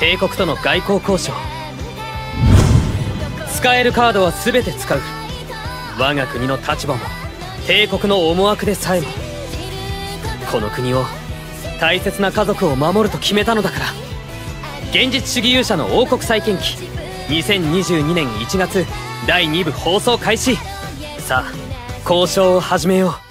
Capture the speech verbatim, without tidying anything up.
帝国との外交交渉。使えるカードは全て使う。我が国の立場も帝国の思惑でさえも、この国を大切な家族を守ると決めたのだから。現実主義勇者の王国再建記にせんにじゅうにねんいちがつだいにぶ放送開始。さあ交渉を始めよう。